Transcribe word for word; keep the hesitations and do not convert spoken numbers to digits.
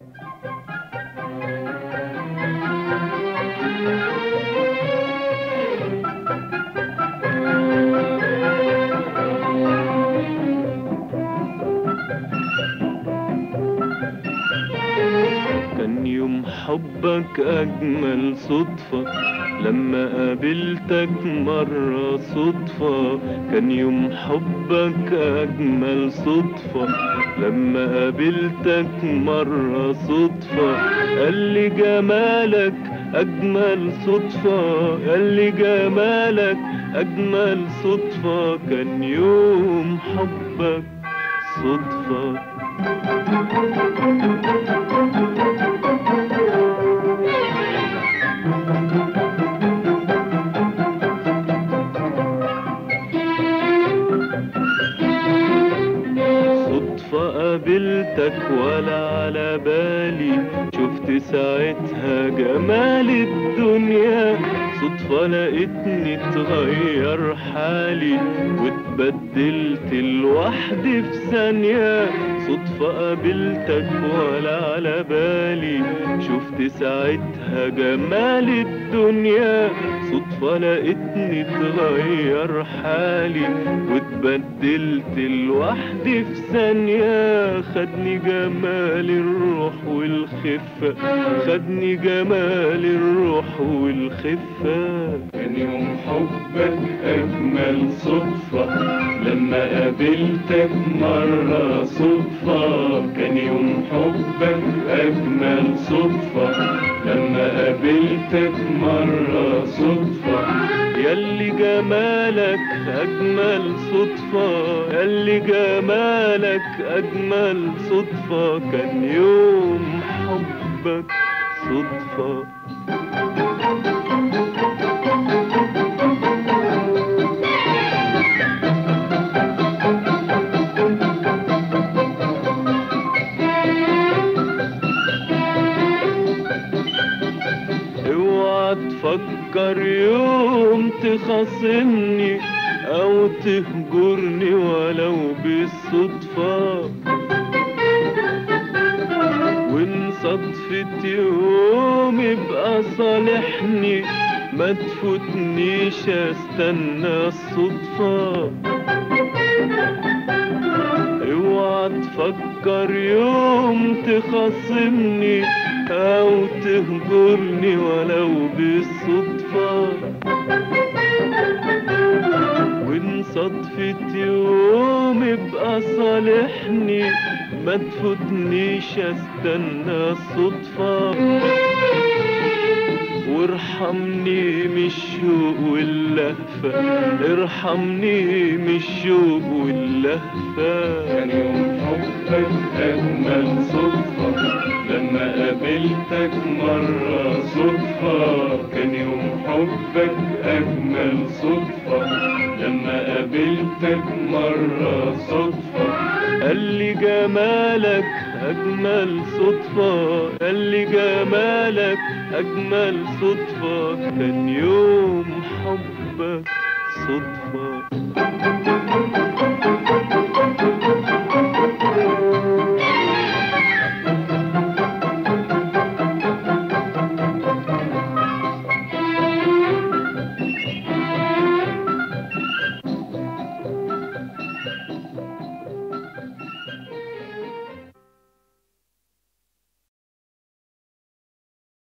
كان يوم حبك أجمل صدفة لما قابلتك مرة صدفة. كان يوم حبك أجمل صدفة لما قابلتك مرة صدفة. قالي جمالك أجمل صدفة، قالي جمالك أجمل صدفة. كان يوم حبك صدفة. قابلتك ولا على بالي، شفت ساعتها جمال الدنيا. صدفة لقيتني اتغير حالي واتبدلت لوحدي في ثانية. صدفة قابلتك ولا على بالي، شفت ساعتها جمال الدنيا. صدفة لقيتني اتغير حالي واتبدلت لوحدي في ثانية. خدني جمال الروح والخفة، خدني جمال الروح والخفة. كان يوم حبك أجمل صدفة لما قابلتك مرة صدفة. كان يوم حبك أجمل صدفة لما قابلتك مرة صدفة. ياللي جمالك أجمل صدفة، ياللي جمالك أجمل صدفة. كان يوم حبك صدفة. اوعى تفكر يوم تخاصمني او تهجرني ولو بالصدفة. وان صدفة يوم يبقى صالحني ما تفوتنيش استنى الصدفة. اوعى تفكر يوم تخاصمني او تهجرني ولو بالصدفة. وان صدفة يوم يبقى صالحني ما تفوتنيش استنى الصدفة. وارحمني من الشوق واللهفة، ارحمني من الشوق واللهفة. كان يوم حبك أجمل صدفة لما قابلتك مرة صدفة. كان يوم حبك أجمل صدفة لما قابلتك مرة صدفة. قالي جمالك أجمل صدفة، قالي جمالك أجمل صدفة. كان يوم حبك صدفة.